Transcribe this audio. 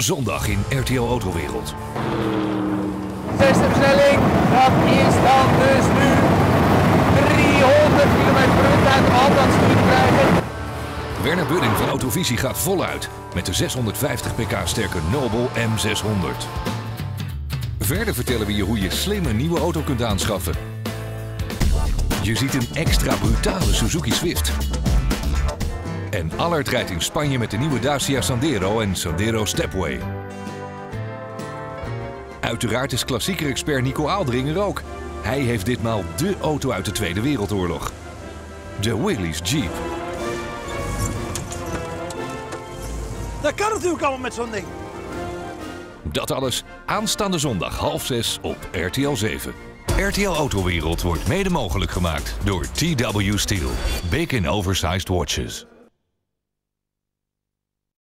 Zondag in RTL Autowereld. Zesde versnelling, dat is dan dus nu 300 km/h uit de hand aan het stuur te krijgen. Werner Budding van Autovisie gaat voluit met de 650 pk sterke Noble M600. Verder vertellen we je hoe je slim een nieuwe auto kunt aanschaffen. Je ziet een extra brutale Suzuki Swift. En Allard rijdt in Spanje met de nieuwe Dacia Sandero en Sandero Stepway. Uiteraard is klassieker expert Nico Aaldering er ook. Hij heeft ditmaal dé auto uit de Tweede Wereldoorlog. De Willys Jeep. Dat kan natuurlijk allemaal met zo'n ding. Dat alles aanstaande zondag 5:30 op RTL 7. RTL Autowereld wordt mede mogelijk gemaakt door TW Steel. Big in oversized watches.